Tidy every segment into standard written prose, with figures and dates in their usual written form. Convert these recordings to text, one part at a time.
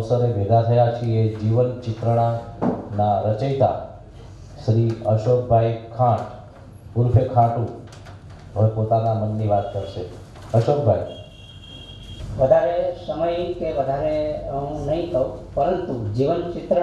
અવસરે ભેગા થયા છીએ જીવન ચિત્રણાના રચયિતા શ્રી અશોકભાઈ ખાંટ ઉર્ફે ખાંટુ હવે પોતાના મનની વાત કરશે. અશોકભાઈ, વધારે સમય કે વધારે હું નહીં કહું, પરંતુ જીવન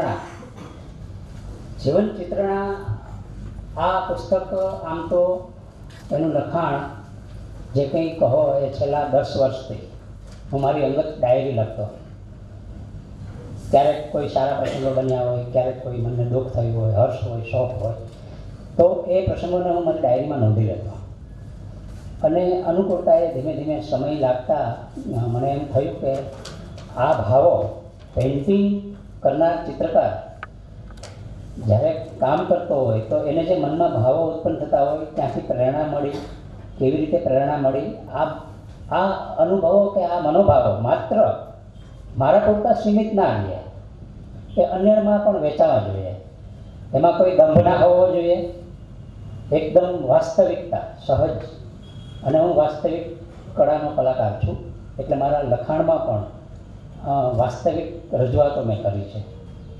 ચિત્રણા આ પુસ્તક આમ તો એનું લખાણ જે કંઈ કહો એ છેલ્લા 10 વર્ષથી હું મારી અંગત ડાયરી લખતો. ક્યારેક કોઈ સારા પ્રસંગો બન્યા હોય, ક્યારેક કોઈ મને દુઃખ થયું હોય, હર્ષ હોય, શોખ હોય, તો એ પ્રસંગોને હું મારી ડાયરીમાં નોંધી લેતો. અને અનુકૂળતાએ ધીમે ધીમે સમય લાગતા મને એમ થયું કે આ ભાવો પેઇન્ટિંગ કરનાર ચિત્રકાર જ્યારે કામ કરતો હોય તો એને જે મનમાં ભાવો ઉત્પન્ન થતા હોય ત્યાંથી પ્રેરણા મળી, કેવી રીતે પ્રેરણા મળી, આ અનુભવો કે આ મનોભાવો માત્ર મારા પૂરતા સીમિત ના રહે, એ અન્યમાં પણ વેચાવા જોઈએ. એમાં કોઈ દંભ ના હોવો જોઈએ, એકદમ વાસ્તવિકતા, સહજ. અને હું વાસ્તવિક કળાનો કલાકાર છું, એટલે મારા લખાણમાં પણ વાસ્તવિક રજૂઆતો મેં કરી છે.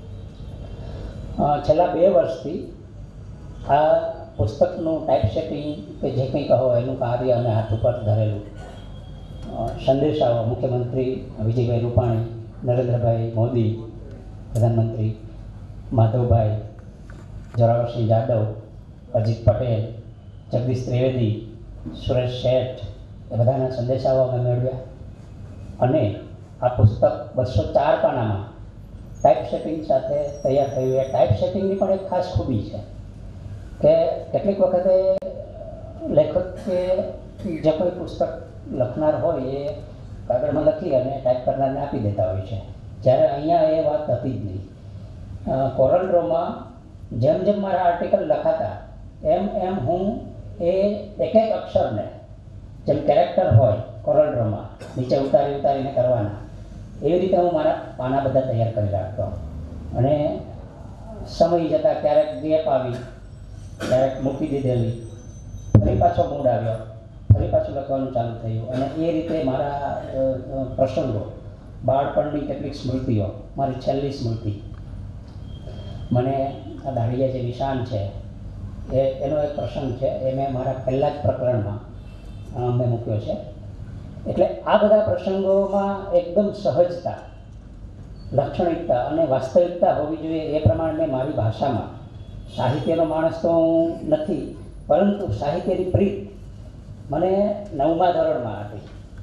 છેલ્લા 2 વર્ષથી આ પુસ્તકનું ટાઈપ સેટિંગ કે જે કંઈ કહો એનું કાર્ય અને હાથ ઉપર ધરેલું. સંદેશાઓ મુખ્યમંત્રી વિજયભાઈ રૂપાણી, નરેન્દ્રભાઈ મોદી પ્રધાનમંત્રી, માધવભાઈ, જોરાવરસિંહ જાદવ, અજીત પટેલ, જગદીશ ત્રિવેદી, સુરેશ શેઠ, એ બધાના સંદેશાઓ અમે મેળવ્યા. અને આ પુસ્તક 204 પાનામાં ટાઈપ સેટિંગ સાથે તૈયાર થયું. એ ટાઈપ સેટિંગની પણ એક ખાસ ખૂબી છે કે કેટલીક વખતે લેખક કે જે કોઈ પુસ્તક લખનાર હોય એ કાગળમાં લખી અને ટાઈપ કરનારને આપી દેતા હોય છે, જ્યારે અહીંયા એ વાત હતી જ નહીં. કોરલ ડ્રોમાં જેમ જેમ મારા આર્ટિકલ લખાતા એમ હું એ એક એક અક્ષરને, જેમ કેરેક્ટર હોય કોરલ ડ્રોમાં નીચે ઉતારીને કરવાના, એવી રીતે હું મારા પાના બધા તૈયાર કરી રાખતો. અને સમય જતાં ક્યારેક ગેપ આવી, ક્યારેક મૂકી દીધેલી, ફરી પાછો મૂડ આવ્યો, ફરી પાછું લખવાનું ચાલુ થયું. અને એ રીતે મારા પ્રસંગો, બાળપણની કેટલીક સ્મૃતિઓ, મારી છેલ્લી સ્મૃતિ, મને આ દાઢીયા જે નિશાન છે એનો એક પ્રસંગ છે, એ મેં મારા પહેલાં જ પ્રકરણમાં મેં મૂક્યો છે. એટલે આ બધા પ્રસંગોમાં એકદમ સહજતા, લાક્ષણિકતા અને વાસ્તવિકતા હોવી જોઈએ. એ પ્રમાણે મેં મારી ભાષામાં, સાહિત્યનો માણસ તો હું નથી, પરંતુ સાહિત્યની પ્રીત મને 9મા ધોરણમાં હતી.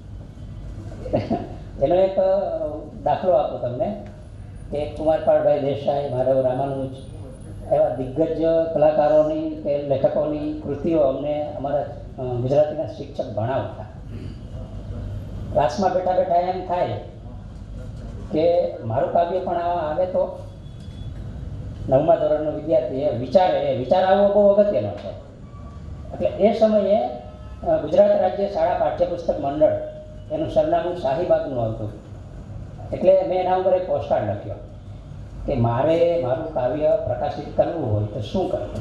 એનો એક દાખલો આપું તમને કે કુમારપાળભાઈ દેસાઈ, માધવ રામાનુજ એવા દિગ્ગજ કલાકારોની કે લેખકોની કૃતિઓ અમને અમારા ગુજરાતીના શિક્ષક ભણાવતા. ક્લાસમાં બેઠા બેઠા એમ થાય કે મારું કાવ્ય પણ આવે તો 9મા ધોરણનો વિદ્યાર્થી વિચાર આવવો બહુ અગત્યનો છે. એટલે એ સમયે ગુજરાત રાજ્ય શાળા પાઠ્યપુસ્તક મંડળ, એનું સરનામું શાહીબાગનું આવતું. એટલે મેં એના ઉપર એક પોસ્ટકાર્ડ લખ્યો કે મારે મારું કાવ્ય પ્રકાશિત કરવું હોય તો શું કરવું.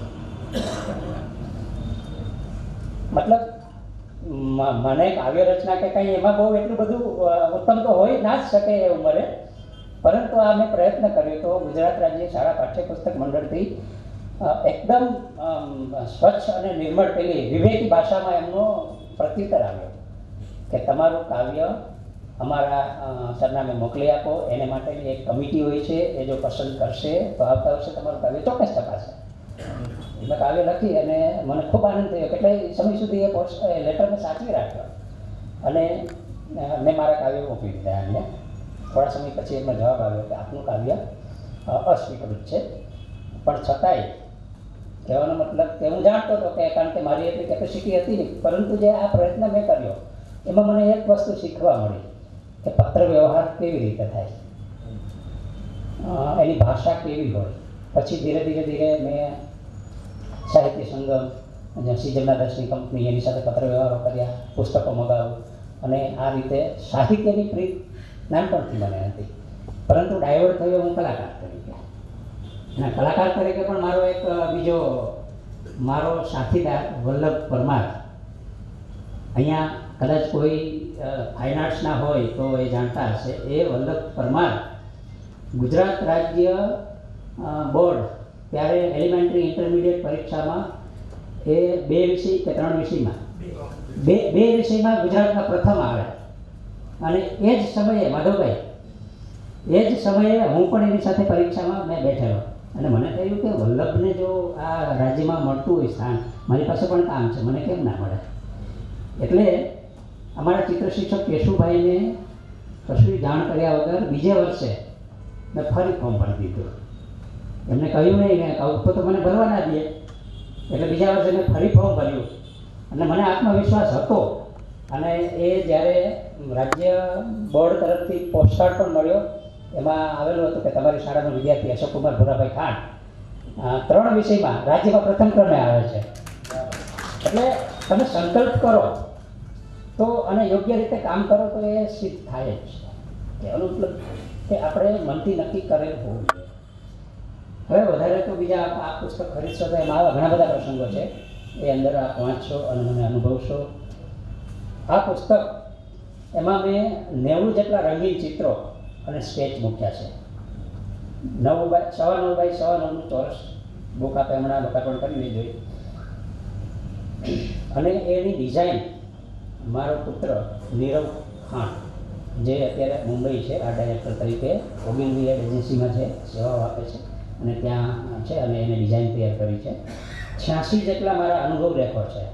મતલબ મને કાવ્ય રચના કે કંઈ એમાં બહુ એટલું બધું ઉત્તમ તો હોય ના જ શકે એ ઉંમરે, પરંતુ આ મેં પ્રયત્ન કર્યો તો ગુજરાત રાજ્ય શાળા પાઠ્યપુસ્તક મંડળથી એકદમ સ્વચ્છ અને નિર્મળ પેલી વિવેકી ભાષામાં એમનો પ્રત્યુત્તર આવ્યો કે તમારું કાવ્ય અમારા સરનામે મોકલી આપો. એને માટેની એક કમિટી હોય છે, એ જો પસંદ કરશે તો આવતા વર્ષે તમારું કાવ્ય ચોક્કસ તપાસે. મેં કાવ્ય લખી અને મને ખૂબ આનંદ થયો. એટલે સમય સુધી એ લેટર મેં સાચવી રાખ્યો અને મેં મારા કાવ્ય મોકલી દીધા એમને. થોડા સમય પછી એમને જવાબ આવ્યો કે આપનું કાવ્ય અસ્વીકૃત છે. પણ છતાંય કહેવાનો મતલબ કે હું જાણતો હતો કે કારણ કે મારી એટલી કેપેસિટી હતી નહીં, પરંતુ જે આ પ્રયત્ન મેં કર્યો એમાં મને એક વસ્તુ શીખવા મળી કે પત્ર વ્યવહાર કેવી રીતે થાય, એની ભાષા કેવી હોય. પછી ધીરે ધીરે મેં સાહિત્ય સંગમ, શ્રી જમનાદાસની કંપની, એની સાથે પત્ર વ્યવહારો કર્યા, પુસ્તકો મગાવું. અને આ રીતે સાહિત્યની પ્રીત નાનપણથી મને હતી, પરંતુ ડાયવર્ટ થયો હું કલાકાર તરીકે. અને કલાકાર તરીકે પણ મારો એક બીજો મારો સાથીદાર વલ્લભ પરમાર, અહીંયા કદાચ કોઈ ફાઇન આર્ટ્સના હોય તો એ જાણતા હશે. એ વલ્લભ પરમાર ગુજરાત રાજ્ય બોર્ડ ત્યારે એલિમેન્ટરી ઇન્ટરમીડિયેટ પરીક્ષામાં એ 2 વિષય કે 3 વિષયમાં બે વિષયમાં ગુજરાતના પ્રથમ આવે. અને એ જ સમયે માધવભાઈ, એ જ સમયે હું પણ એની સાથે પરીક્ષામાં મેં બેઠેલો અને મને થયું કે વલ્લભને જો આ રાજ્યમાં મળતું હોય સ્થાન, મારી પાસે પણ કામ છે, મને કેમ ના મળે. એટલે અમારા ચિત્ર શિક્ષક કેશુભાઈને કશું જાણ કર્યા વગર બીજે વર્ષે મેં ફરી ફોર્મ ભરી દીધું. એમને કહ્યું નહીં, મેં કહું તો મને ભરવા ના દે. એટલે બીજા વર્ષે મેં ફરી ફોર્મ ભર્યું અને મને આત્મવિશ્વાસ હતો. અને એ જ્યારે રાજ્ય બોર્ડ તરફથી પોસ્ટકાર્ડ પણ મળ્યો, એમાં આવેલું હતું કે તમારી શાળાનો વિદ્યાર્થી અશોકકુમાર ભુરાભાઈ ખાંટ 3 વિષયમાં રાજ્યમાં પ્રથમ ક્રમે આવે છે. એટલે તમે સંકલ્પ કરો તો અને યોગ્ય રીતે કામ કરો તો એ સિદ્ધ થાય જ છે. એનો મતલબ કે આપણે મનથી નક્કી કરેલ હોવું જોઈએ. હવે વધારે તો બીજા આ પુસ્તક ખરીદશો તો એમાં આવા ઘણા બધા પ્રસંગો છે, એ અંદર આપ વાંચશો અને મને અનુભવશો. આ પુસ્તક એમાં મેં 90 જેટલા રંગીન ચિત્રો અને સ્કેચ મૂક્યા છે. 9 બાય 9.9 ચોરસ બુક આપણે હમણાં લોકાર્પણ કરી જોઈએ. અને એની ડિઝાઇન મારો પુત્ર નીરવ ખાંટ, જે અત્યારે મુંબઈ છે આર્ટ ડાયરેક્ટર તરીકે ઓગિલવી એજન્સીમાં છે, સેવાઓ આપે છે અને ત્યાં છે, અને એને ડિઝાઇન તૈયાર કરી છે. 86 જેટલા મારા અનુભવ લેખો છે.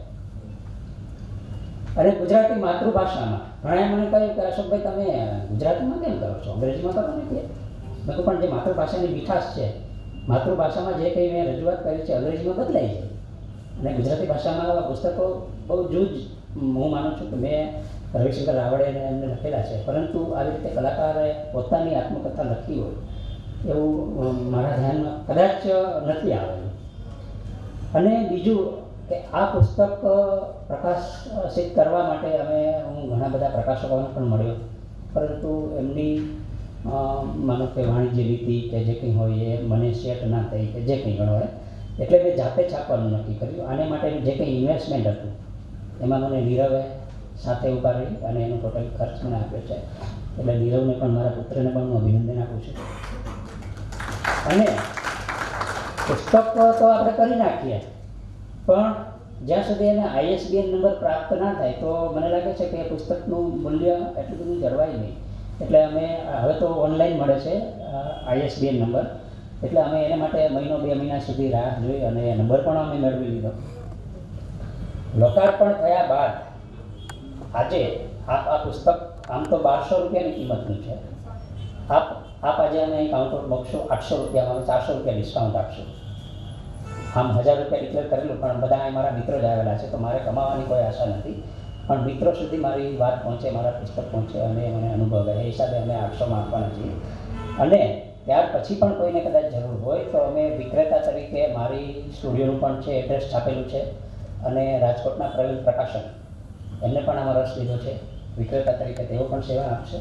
અને ગુજરાતી માતૃભાષામાં ઘણાએ મને કહ્યું કે અશોકભાઈ તમે ગુજરાતીમાં કેમ કરો છો, અંગ્રેજીમાં કરો નથી? મેં કહ્યું પણ જે માતૃભાષાની મીઠાશ છે, માતૃભાષામાં જે કંઈ મેં રજૂઆત કરી છે અંગ્રેજીમાં બદલાઈ છે. અને ગુજરાતી ભાષામાં આવા પુસ્તકો બહુ જૂજ હું માનું છું કે મેં રવિશંકર રાવળે એમને લખેલા છે, પરંતુ આવી રીતે કલાકારે પોતાની આત્મકથા લખી હોય એવું મારા ધ્યાનમાં કદાચ નથી આવેલું. અને બીજું કે આ પુસ્તક પ્રકાશિત કરવા માટે હું ઘણા બધા પ્રકાશકોને પણ મળ્યો, પરંતુ એમની માનો કે વાણિજ્ય નીતિ કે જે કંઈ હોય એ મને સેટ ના થઈ કે જે કંઈ ગણો હોય, એટલે મેં જાતે છાપવાનું નક્કી કર્યું. આને માટેનું જે કંઈ ઇન્વેસ્ટમેન્ટ હતું એમાં મને નીરવે સાથે ઉભા રહી અને એનો ટોટલ ખર્ચ મને આપ્યો છે. એટલે નીરવને પણ, મારા પુત્રને પણ હું અભિનંદન આપું છું. અને પુસ્તક તો આપણે કરી નાખીએ, પણ જ્યાં સુધી એને ISBN નંબર પ્રાપ્ત ના થાય તો મને લાગે છે કે પુસ્તકનું મૂલ્ય એટલું બધું જળવાય નહીં. એટલે અમે હવે તો ઓનલાઈન મળે છે ISBN નંબર, એટલે અમે એને માટે 1-2 મહિના સુધી રાહ જોઈ અને એ નંબર પણ અમે મેળવી લીધો. લોકાર્પણ થયા બાદ આજે આ પુસ્તક આમ તો 1200 રૂપિયાની કિંમતનું છે. આપ આજે અમે કાઉન્ટર મૂકશો 800 રૂપિયામાં, 400 રૂપિયા ડિસ્કાઉન્ટ આપશો. આમ 1000 રૂપિયા ડિક્લેર કરેલું, પણ બધા મારા મિત્રો જ આવેલા છે તો મારે કમાવાની કોઈ આશા નથી. પણ મિત્રો સુધી મારી વાત પહોંચે, મારા પુસ્તક પહોંચે અને મને અનુભવ રહે, એ હિસાબે અમે 800માં આપવાના છીએ. અને ત્યાર પછી પણ કોઈને કદાચ જરૂર હોય તો અમે વિક્રેતા તરીકે, મારી સ્ટુડિયોનું પણ છે, એડ્રેસ છાપેલું છે, અને રાજકોટના પ્રવીણ પ્રકાશન એમને પણ આમાં રસ લીધો છે વિક્રેતા તરીકે, તેઓ પણ સેવા આપશે.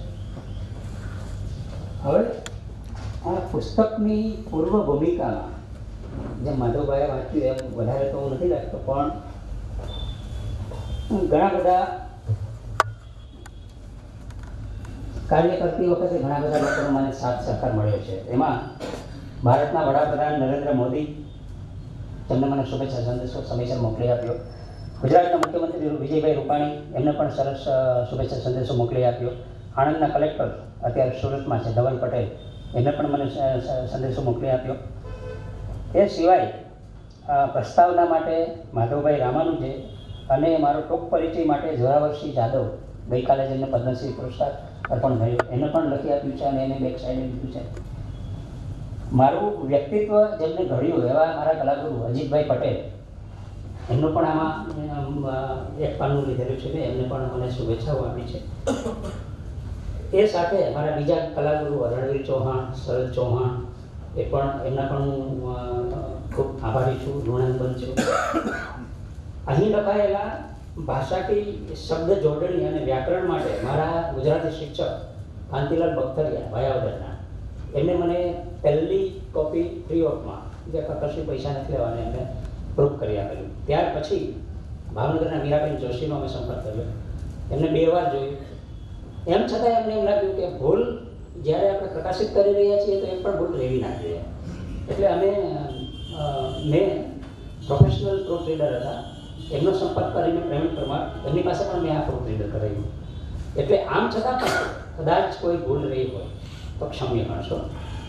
હવે આ પુસ્તકની પૂર્વ ભૂમિકામાં જેમ માધવભાઈએ વાંચ્યું એમ વધારે તો હું નથી લાગતો, પણ ઘણા બધા કાર્ય કરતી વખતે ઘણા બધા લોકોનો મને સાથ સહકાર મળ્યો છે. એમાં ભારતના વડાપ્રધાન નરેન્દ્ર મોદી, તેમને મને શુભેચ્છા સંદેશો સમયસર મોકલી આપ્યો. ગુજરાતના મુખ્યમંત્રી વિજયભાઈ રૂપાણી, એમને પણ સરસ શુભેચ્છા સંદેશો મોકલી આપ્યો. આણંદના કલેક્ટર અત્યારે સુરતમાં છે ધવલ પટેલ, એમને પણ મને સંદેશો મોકલી આપ્યો. એ સિવાય પ્રસ્તાવના માટે માધવભાઈ રામાનુજે અને મારો ટૂંક પરિચય માટે જોરાવરસિંહ જાદવ, ગઈકાલે જેમને પદ્મશ્રી પુરસ્કાર અર્પણ થયો, એને પણ લખી આપ્યું છે અને એને બેક સાઈડે લીધું છે. મારું વ્યક્તિત્વ જેમને ઘડ્યું એવા મારા કલાગુરુ અજીતભાઈ પટેલ, એમનું પણ આમાં એક પાનું લીધેલું છે, એમને પણ મને શુભેચ્છાઓ આપી છે. એ સાથે મારા બીજા કલાગુરુ રણવીર ચૌહાણ, શરદ ચૌહાણ, એ પણ એમના પણ હું ખૂબ આભારી છું, ઋણાનુબંધ છું. અહીં લખાયેલા ભાષાકી શબ્દ જોડણી અને વ્યાકરણ માટે મારા ગુજરાતી શિક્ષક કાંતિલાલ બખ્તરિયા ભાયાવદરના, એમને મને પહેલી કોપી ફ્રી ઓફમાં, જે કશું પૈસા નથી લેવાના, એમને પ્રૂફ કરી આપેલું. ત્યાર પછી ભાવનગરના મીરાબેન જોશીનો અમે સંપર્ક કર્યો, એમને 2 વાર જોયું. એમ છતાં એમને એમ લાગ્યું કે ભૂલ જ્યારે આપણે પ્રકાશિત કરી રહ્યા છીએ તો એ પણ ભૂલ રહેવી ના જોઈએ. એટલે અમે મેં પ્રોફેશનલ પ્રૂફ રીડર હતા, એમનો સંપર્ક કરીને પેમેન્ટ કરવા એમની પાસે પણ મેં આ પ્રૂફ રીડર કરાવ્યું. એટલે આમ છતાં પણ કદાચ કોઈ ભૂલ રહી હોય તો ક્ષમ્ય ગણશો.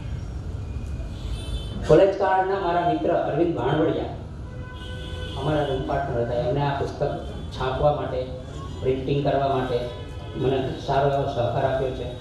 કોલેજ કાળના મારા મિત્ર અરવિંદ ભાણવડિયા અમારા રૂમ પાર્ટનર હતા. એમણે આ પુસ્તક છાપવા માટે, પ્રિન્ટિંગ કરવા માટે મને સારો એવો સહકાર આપ્યો છે.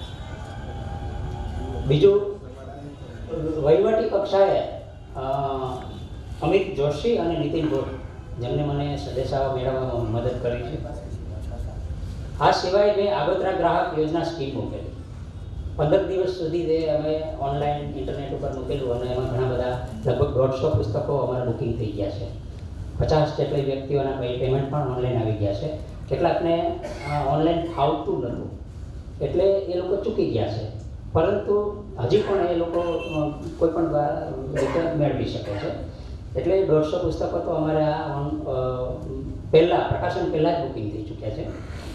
બીજું, વહીવટી કક્ષાએ અમિત જોશી અને નીતિન ભોટ જેમને મને સંદેશાઓ મેળવવામાં મદદ કરી છે. આ સિવાય મેં આગોતરા ગ્રાહક યોજના સ્કીમ મૂકેલી. 15 દિવસ સુધી તે અમે ઓનલાઈન ઇન્ટરનેટ ઉપર મૂકેલું અને એમાં ઘણા બધા લગભગ 150 પુસ્તકો અમારા બુકિંગ થઈ ગયા છે. 50 જેટલી વ્યક્તિઓના પેમેન્ટ પણ ઓનલાઈન આવી ગયા છે. કેટલાકને ઓનલાઈન ફાવતું નહોતું એટલે એ લોકો ચૂકી ગયા છે, પરંતુ હજી પણ એ લોકો કોઈ પણ રીતે મેળવી શકે છે. એટલે 150 પુસ્તકો તો અમારે પ્રકાશન પહેલાં જ બુકિંગ થઈ ચૂક્યા છે.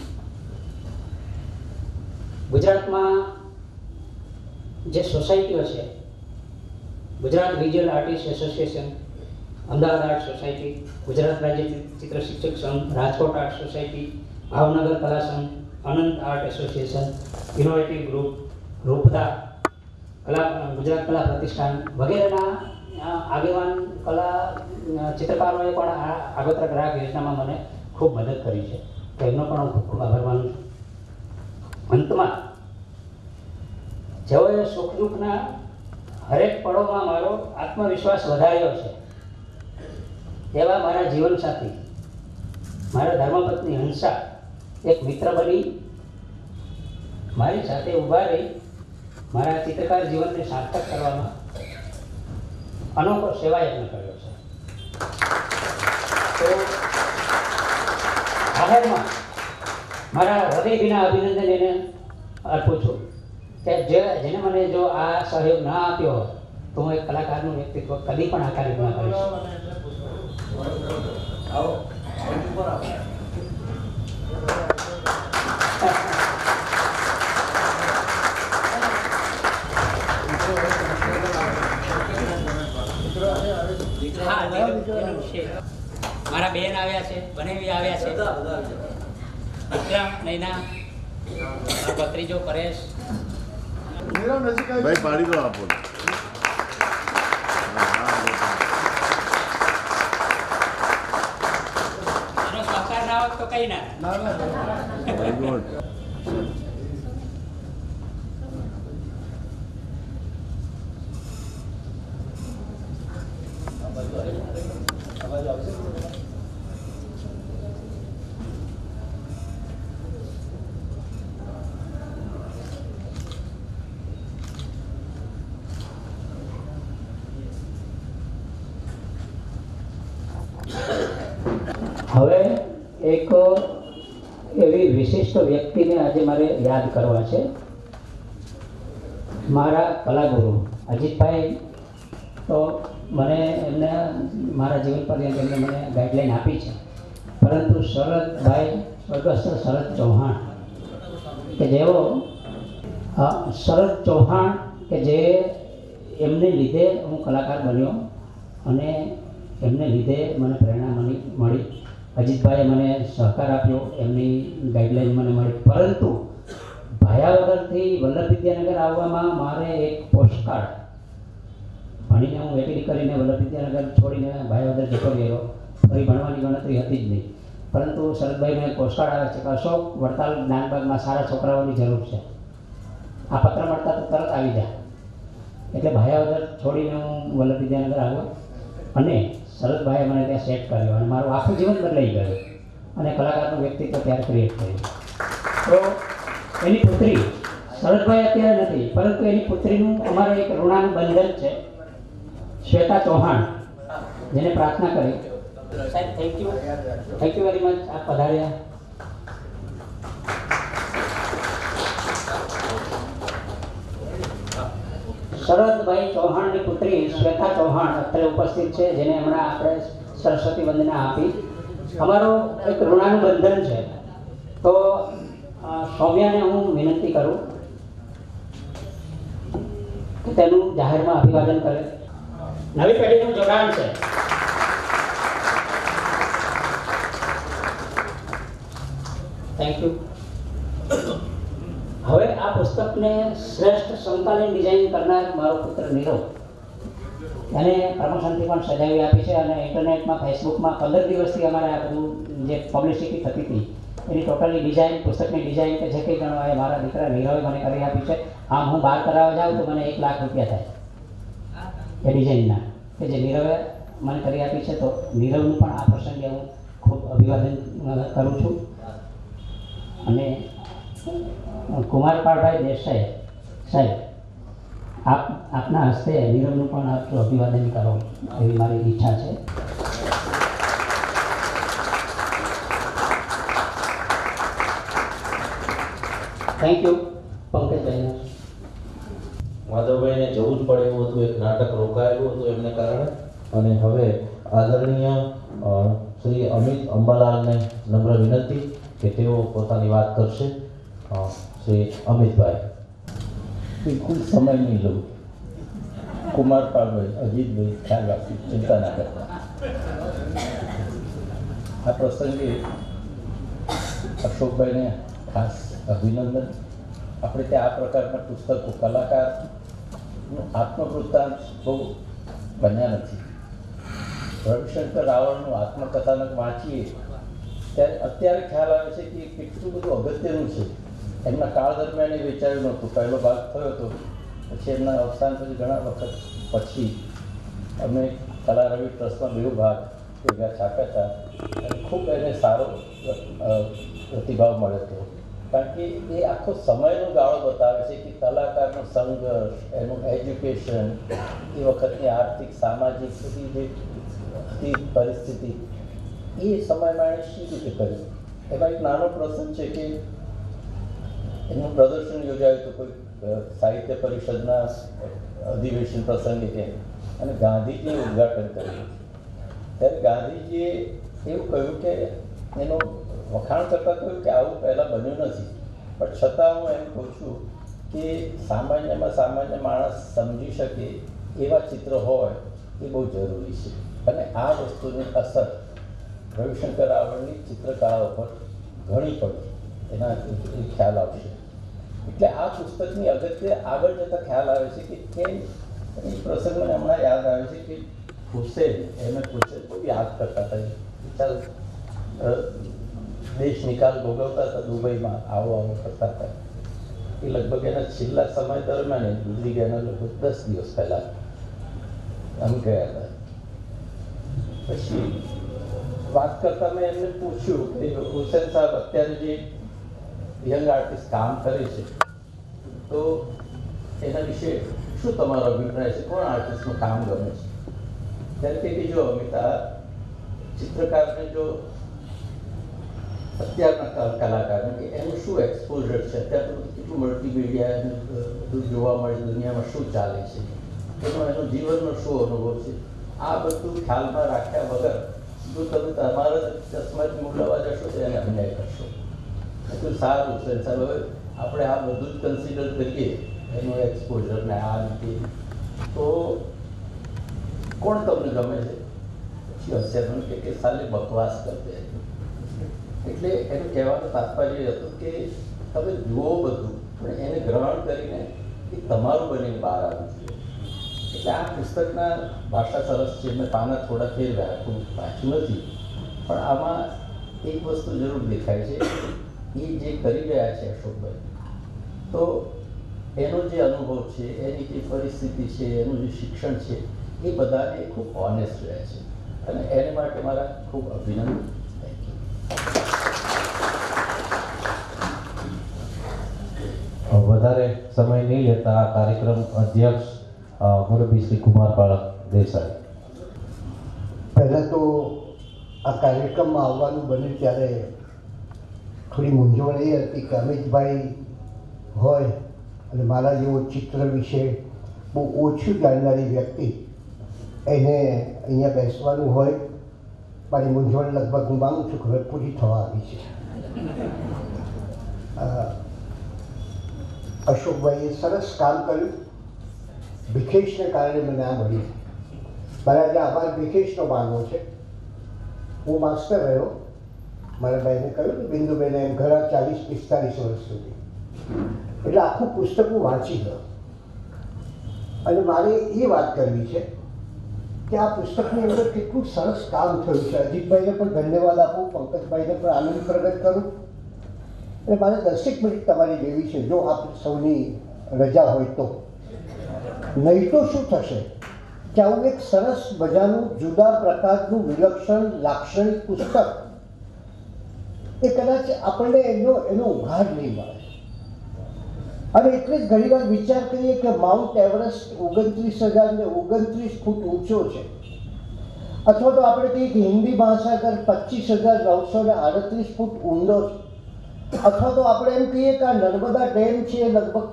ગુજરાતમાં જે સોસાયટીઓ છે, Gujarat visual artist association, Ahmedabad art society, Gujarat રાજ્ય ચિત્ર શિક્ષક સંઘ, Rajkot art society, Bhavnagar Kala Sangh, Anant art association, innovative group, Rupda Gujarat Kala Pratishthan વગેરેના આગેવાન કલા ચિત્રકારોએ પણ આ આગોતરા ગ્રાહક યોજનામાં મને ખૂબ મદદ કરી છે. તો એમનો પણ હું ખૂબ ખૂબ આભાર માનું છું. અંતમાં, જેઓએ સુખ દુઃખના હરેક પળોમાં મારો આત્મવિશ્વાસ વધાર્યો છે એવા મારા જીવનસાથી, મારા ધર્મપત્ની હંસા એક મિત્ર બની મારી સાથે ઊભા રહી મારા ચિત્રકાર જીવનને સાર્થક કરવામાં અનોખો સેવાયજ્ઞ કર્યો છે. તો આખરમાં મારા હૃદયભીના અભિનંદન એને અર્પું છું કે જેને મને જો આ સહયોગ ના આપ્યો હોય તો હું એક કલાકારનું વ્યક્તિત્વ કદી પણ આકારી ના કરીશ. મારા બેન આવ્યા છે, બનેવી આવ્યા છે, વિક્રમ, નૈના, ભત્રીજો પરેશ. ભાઈ પાડી દો આપો. એનો સહકાર ના હોત તો કઈ ના. Very good. હવે એક એવી વિશિષ્ટ વ્યક્તિને આજે મારે યાદ કરવા છે. મારા કલાગુરુ અજીતભાઈ તો મને એમને મારા જીવન પર્યંત એમને મને ગાઈડલાઈન આપી છે, પરંતુ શરદભાઈ, સ્વર્ગસ્થ શરદ ચૌહાણ કે જેઓ શરદ ચૌહાણ કે જે એમને લીધે હું કલાકાર બન્યો અને એમને લીધે મને પ્રેરણા મળી. અજીતભાઈએ મને સહકાર આપ્યો, એમની ગાઈડલાઈન મને મળી. પરંતુ ભાયાવદરથી વલ્લભ વિદ્યાનગર આવવામાં મારે એક પોસ્ટકાર્ડ ભણીને હું એટી કરીને વલ્લભ વિદ્યાનગર છોડીને ભાયાવદર જતો રહ્યો. ફરી ભણવાની ગણતરી હતી જ નહીં, પરંતુ શરદભાઈને પોસ્ટકાર્ડ આવે છે કે અશોક, વડતાલ જ્ઞાનબાગમાં સારા છોકરાઓની જરૂર છે, આ પત્ર મળતા તો તરત આવી જાય. એટલે ભાયાવદર છોડીને હું વલ્લભ વિદ્યાનગર આવ્યો અને શરદભાઈએ મને ત્યાં સેટ કર્યો અને મારું આખું જીવન બદલાઈ ગયું અને કલાકારનું વ્યક્તિત્વ ત્યારે ક્રિએટ થયું. તો એની પુત્રી, શરદભાઈ અત્યારે નથી, પરંતુ એની પુત્રીનું અમારે એક ઋણાનું બંધન છે, શ્વેતા ચૌહાણ, જેને પ્રાર્થના કરી. સાહેબ, થેન્ક યુ વેરી મચ, આપ પધાર્યા. શરદભાઈ ચૌહાણની પુત્રી શ્વેતા ચૌહાણ અત્યારે ઉપસ્થિત છે, જેને હમણાં આપણે સરસ્વતી વંદના આપી. અમારો એક ઋણાનું બંધન છે. તો સૌમ્યાને હું વિનંતી કરું કે તેનું જાહેરમાં અભિવાદન કરે. નવી પેઢીનું જોડાણ છે. Thank you. હવે આ પુસ્તકને શ્રેષ્ઠ સમકાલીન ડિઝાઇન કરનાર મારો પુત્ર નીરવ, એને પ્રમોશનથી પણ સજાવી આપી છે અને ઇન્ટરનેટમાં ફેસબુકમાં 15 દિવસથી અમારે આ બધું જે પબ્લિસિટી થતી હતી એની ટોટલી ડિઝાઇન, પુસ્તકની ડિઝાઇન કે જે કંઈ ગણવા એ મારા દીકરા નીરવે મને કરી આપી છે. આમ હું બહાર કરાવવા જાઉં તો મને 1 લાખ રૂપિયા થાય એ ડિઝાઇનના, કે જે નીરવે મને કરી આપી છે. તો નીરવનું પણ આ પ્રસંગે હું ખૂબ અભિવાદન કરું છું. અને કુમારપાળભાઈ દેસાઈ સાહેબ, આપના હસ્તે નીરવનું પણ આટલું અભિવાદન કરો એવી મારી ઈચ્છા છે. Thank you. પંકજભાઈને માધવભાઈને જવું જ પડે એવું હતું, એક નાટક રોકાયેલું હતું એમને કારણે. અને હવે આદરણીય શ્રી અમિત અંબાલાલને નમ્ર વિનંતી કે તેઓ પોતાની વાત કરશે. શ્રી અમિતભાઈ. બિલકુલ સમય નહીં લઉં. કુમારપાળભાઈ, અજીતભાઈ, ખ્યાલ રાખી, ચિંતા ના કરતા. આ પ્રસંગે અશોકભાઈને ખાસ અભિનંદન. આપણે ત્યાં આ પ્રકારના પુસ્તકો, કલાકારનું આત્મવૃત્તાંત બહુ બન્યા નથી. રવિશંકર રાવળનું આત્મકથાનક વાંચીએ ત્યારે અત્યારે ખ્યાલ આવે છે કે કેટલું બધું અગત્યનું છે. એમના કાળ દરમિયાન એ વેચાયું નહોતું. પહેલો ભાગ થયો હતો, પછી એમના અવસાન પછી ઘણા વખત પછી અમે કલા રવિ ટ્રસ્ટમાં 2 ભાગ ભેગા છાપ્યા હતા અને ખૂબ એને સારો પ્રતિભાવ મળ્યો હતો. કારણ કે એ આખો સમયનો ગાળો બતાવે છે કે કલાકારનો સંઘર્ષ, એનું એજ્યુકેશન, એ વખતની આર્થિક, સામાજિક બધી જે હતી પરિસ્થિતિ, એ સમયમાં એણે શી રીતે કર્યું. એમાં એક નાનો પ્રસંગ છે કે એનું પ્રદર્શન યોજાયું હતું કોઈ સાહિત્ય પરિષદના અધિવેશન પ્રસંગે કે, અને ગાંધીજીએ ઉદ્ઘાટન કર્યું. ત્યારે ગાંધીજીએ એવું કહ્યું કે એનો વખાણ કરતાં કહ્યું કે આવું પહેલાં બન્યું નથી, પણ છતાં હું એમ કહું છું કે સામાન્યમાં સામાન્ય માણસ સમજી શકે એવા ચિત્ર હોય એ બહુ જરૂરી છે. અને આ વસ્તુની અસર રવિશંકર રાવળની ચિત્રકળા ઉપર ઘણી પડી, એના ખ્યાલ આવશે. એટલે આ પુસ્તકની અગત્ય આગળ જતાં ખ્યાલ આવે છે કે કેમ એ પ્રસંગ મને હમણાં યાદ આવે છે કે હુસેન, અહેમદ હુસેન બહુ યાદ કરતા હતા. ચાલ દેશ નિકાલ ભોગવતા હતા, દુબઈમાં આવો કરતા હતા. એ લગભગ એના છેલ્લા સમય દરમિયાન ગુજરી ગયાના લગભગ 10 દિવસ પહેલાં અમે ગયા હતા. પછી વાત કરતાં મેં એમને પૂછ્યું કે હુસેન સાહેબ અત્યારે જે યંગ આર્ટિસ્ટ કામ કરે છે તો એના વિશે શું તમારો અભિપ્રાય છે, કોણ આર્ટિસ્ટનું કામ ગમે છે? ત્યારે કે જો અમિતા, ચિત્રકારને જો અત્યારના કલાકારને કે એનું શું એક્સપોઝર છે, અત્યારે કેટલું મલ્ટીમીડિયા બધું જોવા મળે, દુનિયામાં શું ચાલે છે, એનો જીવનનો શું અનુભવ છે, આ બધું ખ્યાલમાં રાખ્યા વગર જો તમે તમારા ચશ્માથી મૂલવા જશો તો એને અન્યાય કરશો. એટલું સારું છે સાહેબ, હવે આપણે આ બધું જ કન્સિડર કરીએ એનું એક્સપોઝરને આ રીતે, તો કોણ તમને ગમે છે? પછી હશે મને કે સાલે બકવાસ કરતે. એટલે એનું કહેવાનું તાત્પર્ય હતું કે તમે જુઓ બધું, પણ એને ગ્રહણ કરીને એ તમારું બનીને બહાર આવવું જોઈએ. એટલે આ પુસ્તકના ભાષા સરસ છે, મેં પાના થોડા ફેરવ્યા, હું વાંચ્યું નથી, પણ આમાં એક વસ્તુ જરૂર દેખાય છે, એ જે કરી રહ્યા છે અશોકભાઈ, તો એનો જે અનુભવ છે, એની જે પરિસ્થિતિ છે, એનું જે શિક્ષણ છે, એ બધાને ખૂબ ઓનેસ્ટ રહ્યા છે અને એને માટે મારા ખૂબ અભિનંદન. વધારે સમય નહીં લેતા આ કાર્યક્રમ અધ્યક્ષ મુરબ્બી શ્રી કુમારપાળ દેસાઈ. પહેલાં તો આ કાર્યક્રમમાં આવવાનું બન્યું ત્યારે થોડી મૂંઝવણ એ હતી કે અમિતભાઈ હોય અને મારા જેવો ચિત્ર વિશે બહુ ઓછું જાણનારી વ્યક્તિ એને અહીંયા બેસવાનું હોય. મારી મૂંઝવણ લગભગ હું માનું છું કે હવે પૂરી થવા આવી છે. અશોકભાઈએ સરસ કામ કર્યું ભીખેશને કારણે મને આ મળી. મારા જે આભાર ભીખેશનો માનવો છે. હું માસ્ટર રહ્યો, મારા ભાઈને કહ્યું કે બિંદુબેને એમ ઘણા 40-45 વર્ષ સુધી, એટલે આખું પુસ્તક હું વાંચી ગયો. અને મારે એ વાત કરવી છે કે આ પુસ્તકની અંદર કેટલું સરસ કામ થયું છે. અજીતભાઈને પણ ધન્યવાદ આપું, પંકજભાઈને પણ આનંદ પ્રગટ કરું. અને મારે 10 મિનિટ તમારી લેવી છે, જો આપ સૌની રજા હોય તો. નહીં તો શું થશે કે આવું એક સરસ મજાનું જુદા પ્રકારનું વિલક્ષણ લાક્ષણિક પુસ્તક એ કદાચ આપણને એનો ઉઘાડ નહીં મળે. અને એટલે જ ઘણી વાર વિચાર કરીએ કે માઉન્ટ એવરેસ્ટ 29,029 ફૂટ ઊંચો છે, અથવા તો આપણે કહીએ કે હિન્દી મહાસાગર 25,938 ફૂટ ઊંડો છે, અથવા તો આપણે એમ કહીએ કે આ નર્મદા ડેમ છે લગભગ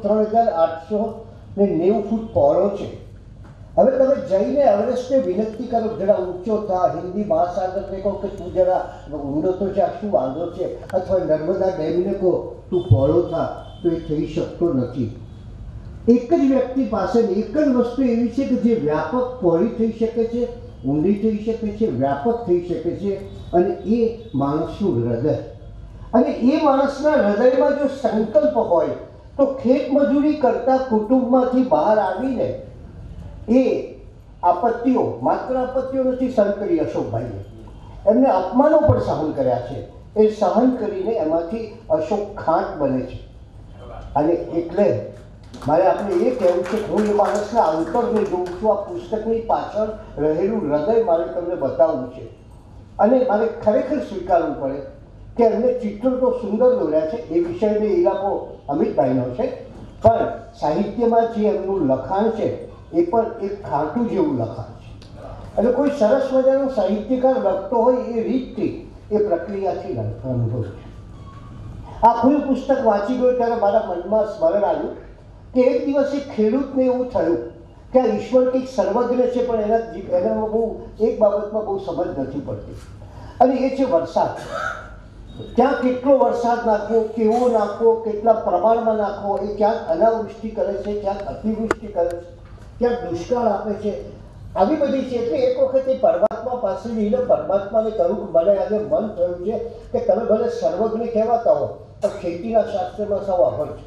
3,890 ફૂટ પહોળો છે. હવે તમે જઈને એવરેસ્ટને વિનંતી કરો જરા ઊંચો થા, હિન્દી મહાસાગરને કહો કે તું જરા ઊંડો તો છે, શું વાંધો છે, અથવા નર્મદા ડેમને કહો તું પહોળો થા, તો એ થઈ શકતો નથી. એક જ વ્યક્તિ પાસે એક જ વસ્તુ એવી છે કે જે વ્યાપક પહોળી થઈ શકે છે, ઊંડી થઈ શકે છે, વ્યાપક થઈ શકે છે, અને એ માણસનું હૃદય. અને એ માણસના હૃદયમાં જો સંકલ્પ હોય તો ખેતમજૂરી કરતા કુટુંબમાંથી બહાર આવીને એ આપત્તિઓ, માત્ર આપત્તિઓ નથી સહન કરી અશોકભાઈએ, એમને અપમાનો પણ સહન કર્યા છે. એ સહન કરીને એમાંથી અશોક ખાંટ બને છે. અને એટલે મારે આપણે એ કહેવું છે, હું એ માણસના અંતરને જોઉં છું. આ પુસ્તકની પાછળ રહેલું હૃદય મારે તમને બતાવવું છે. અને મારે ખરેખર સ્વીકારવું પડે કે એમને ચિત્રો તો સુંદર દોર્યા છે, એ વિષયને ઇલાકો અમિતભાઈનો છે, પણ સાહિત્યમાં જે એમનું લખાણ છે એ પણ એક ખાટું જેવું લખાણ છે. એટલે કોઈ સરસ મજાનો સાહિત્યકાર લખતો હોય એ રીતથી, એ પ્રક્રિયાથી અનુભવ છે. આખું પુસ્તક વાંચી ગયો ત્યારે મારા મનમાં સ્મરણ આવ્યું કે એક દિવસ એક ખેડૂતને એવું થયું કે આ ઈશ્વર કંઈક સર્વજ્ઞ છે, પણ એનામાં બહુ એક બાબતમાં બહુ સમજ નથી પડતી, અને એ છે વરસાદ. ત્યાં કેટલો વરસાદ નાખવો, કેવો નાખવો, કેટલા પ્રમાણમાં નાખવો, એ ક્યાંક અનાવૃષ્ટિ કરે છે, ક્યાંક અતિવૃષ્ટિ કરે છે, ક્યાંક દુષ્કાળ આપે છે, આવી બધી છે. એટલે એક વખત એ પરમાત્મા પાસે જઈને પરમાત્માને કહ્યું કે મને આજે મન થયું છે કે તમે ભલે સર્વજ્ઞ કહેવાતા હો, પણ ખેતીના શાસ્ત્રમાં સૌ અભર છે.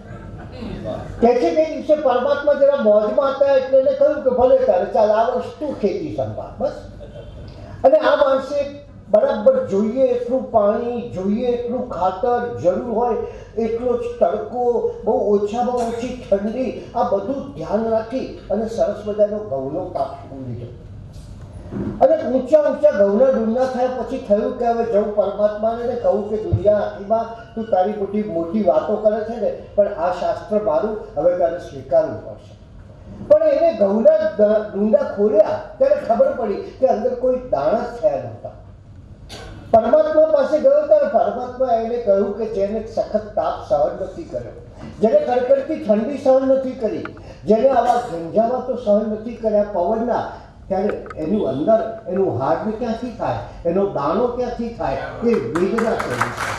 કે છે કે દિવસે પરમાત્મા જરા મોજમાં હતા એટલે એને કહ્યું કે ભલે તારે ચાલ આ વર્ષ તું ખેતી સંભાળ બસ. અને આ માણસે બરાબર જોઈએ એટલું પાણી, જોઈએ એટલું ખાતર, જરૂર હોય એટલો જ તડકો, બહુ ઓછામાં ઓછી ઠંડી, આ બધું ધ્યાન રાખી અને સરસ મજાનો ઘઉંનો પાક લીધો. અને ઊંચા ઊંચા ઘઉંના ડુંડા થયા પછી થયું કે હવે જવું પરમાત્માને કહું કે દુનિયા આખીમાં તું તારી મોટી મોટી વાતો કરે છે ને, પણ આ શાસ્ત્ર મારું હવે તારે સ્વીકારવું પડશે. પણ એને ઘઉંના ડુંડા ખોલ્યા ત્યારે ખબર પડી કે અંદર કોઈ દાણા જ થયા નહોતા. પરમાત્મા પાસે ગયો ત્યારે પરમાત્મા એને કહ્યું કે જેને સખત તાપ સહન નથી કર્યો, જેને કડકડતી ઠંડી સહન નથી કરી, જેને આવા ઝંઝાવાતો સહન નથી કર્યા પવનના, ત્યારે એનું અંદર એનું હાડ ક્યાંથી થાય, એનો દાણો ક્યાંથી થાય, એ વેદના કરી છે.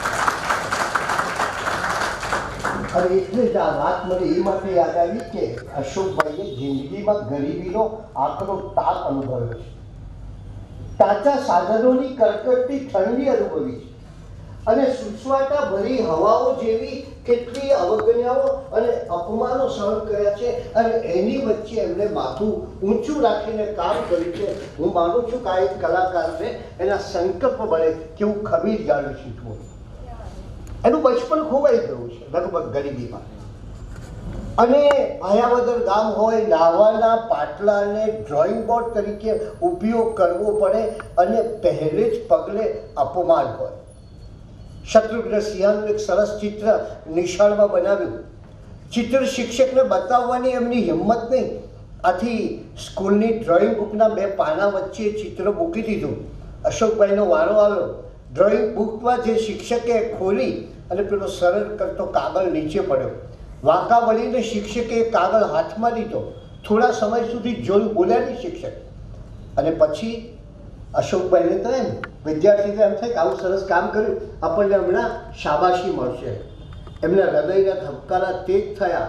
અને એટલે જ આ વાત મને એ માટે યાદ આવી કે અશોકભાઈએ જિંદગીમાં ગરીબીનો આકરો તાપ અનુભવ્યો છે, કાચા સાધનોની કડકડતી ઠંડી અનુભવી છે, અને સુસવાટા ભરી હવાઓ જેવી કેટલી અવગણ્યાઓ અને અપમાનો સહન કર્યા છે. અને એની વચ્ચે એમને માથું ઊંચું રાખીને કામ કર્યું છે. હું માનું છું કે આ એક કલાકારને એના સંકલ્પ બળે કે હું ખમીર જાળવી શીખવું. એનું બચપન ખોવાઈ ગયું છે લગભગ ગરીબીમાં. અને ભાયાવદર ગામ હોય, નાહવાના પાટલાને ડ્રોઈંગ બોર્ડ તરીકે ઉપયોગ કરવો પડે, અને પહેલે જ પગલે અપમાન હોય. શત્રુઘ્ન સિંહાનું એક સરસ ચિત્ર નિશાળમાં બનાવ્યું. ચિત્ર શિક્ષકને બતાવવાની એમની હિંમત નહીં, આથી સ્કૂલની ડ્રોઈંગ બુકના 2 પાના વચ્ચે ચિત્ર મૂકી દીધું. અશોકભાઈનો વારો આવ્યો. ડ્રોઈંગ બુકમાં જે શિક્ષકે ખોલી અને પેલો સરળ કરતો કાગળ નીચે પડ્યો. વાંકા વળીને શિક્ષકે એ કાગળ હાથમાં લીધો. થોડા સમય સુધી જોયું, બોલ્યા નહીં શિક્ષક. અને પછી અશોકભાઈને તો એમ વિદ્યાર્થીને એમ થાય કે આવું સરસ કામ કર્યું, આપણને હમણાં શાબાશી મળશે. એમના હૃદયના ધબકારા તેજ થયા.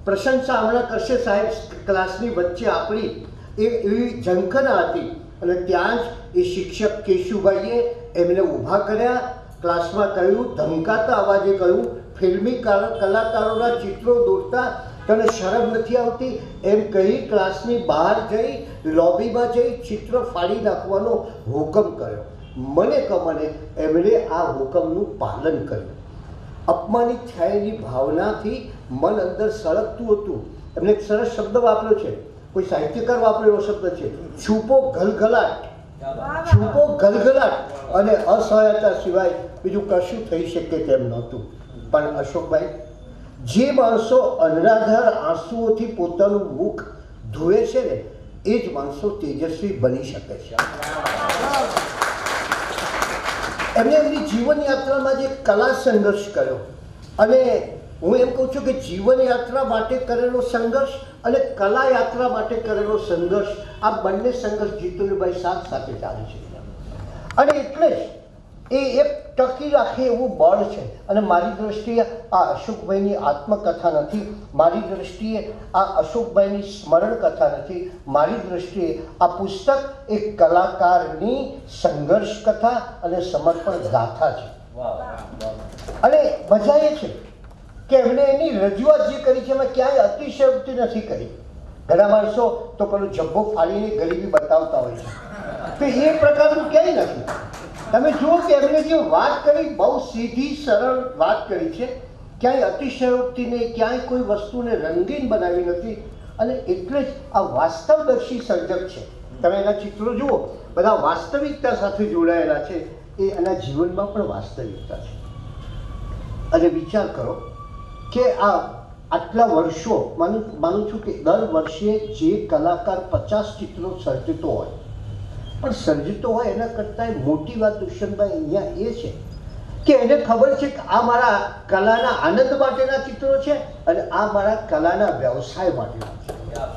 પ્રશંસા હમણાં કરશે સાહેબ, ક્લાસની વચ્ચે આપણી એવી ઝંખના હતી અને ત્યાં જ એ શિક્ષક કેશુભાઈએ એમને ઊભા કર્યા, ક્લાસમાં કહ્યું, ધમકાતા અવાજે કહ્યું, ફિલ્મી કલાકારોના ચિત્રો દોરતા તને શરમ નથી આવતી? એમ કહી ક્લાસની બહાર જઈ લોબીમાં જઈ ચિત્ર ફાડી નાખવાનો હુકમ કર્યો. મને કમને એમણે આ હુકમનું પાલન કર્યું. અપમાનિત થયાની ભાવનાથી મન અંદર સળગતું હતું. એમને એક સરસ શબ્દ વાપર્યો છે, કોઈ સાહિત્યકાર વાપરેલો શબ્દ છે, છૂપો ગલગલાટ. છૂપો ગલગલાટ અને અસહાયતા સિવાય બીજું કશું થઈ શકે તેમ નહોતું. પણ અશોકભાઈ, જે માણસો અનરાધાર આંસુઓથી પોતાનું મુખ ધોવે છે ને, એ જ માણસો તેજસ્વી બની શકે છે. એમણે એમની જીવન યાત્રામાં જે કલા સંઘર્ષ કર્યો, અને હું એમ કહું છું કે જીવન યાત્રા માટે કરેલો સંઘર્ષ અને કલા યાત્રા માટે કરેલો સંઘર્ષ, આ બંને સંઘર્ષ જીતુભાઈ સાથે ચાલે છે. અને એટલે જ એ એક ટકી રાખે એવું બળ છે. અને મારી દ્રષ્ટિએ આ અશોકભાઈની આત્મકથા નથી, મારી દ્રષ્ટિએ આ અશોકભાઈની સ્મરણ કથા નથી, મારી દ્રષ્ટિએ આ પુસ્તક એક કલાકારની સંઘર્ષ કથા અને સમર્પણ ગાથા છે. અને મજા એ છે કે એમણે એની રજૂઆત જે કરી છે એમાં ક્યાંય અતિશયોક્તિ નથી કરી. ઘણા માણસો તો પેલો જબ્બો ફાડીને ગરીબી બતાવતા હોય છે, તો એ પ્રકારનું ક્યાંય નથી. તમે જુઓ કે એમણે જે વાત કરી, બહુ સીધી સરળ વાત કરી છે, ક્યાંય અતિશયોક્તિને, ક્યાંય કોઈ વસ્તુને રંગીન બનાવી નથી. અને એટલે જ આ વાસ્તવદર્શી સર્જક છે. તમે એના ચિત્રો જુઓ, બધા વાસ્તવિકતા સાથે જોડાયેલા છે. એ એના જીવનમાં પણ વાસ્તવિકતા છે. અને વિચાર કરો કે આટલા વર્ષો, માનું છું કે દર વર્ષે જે કલાકાર 50 ચિત્રો સર્જતો હોય, પણ સર્જતો હોય એના કરતાં મોટી વાત દુષ્યંતભાઈ અહીંયા એ છે કે એને ખબર છે કે આ મારા કલાના આનંદ માટેના ચિત્રો છે અને આ મારા કલાના વ્યવસાય માટેના છે.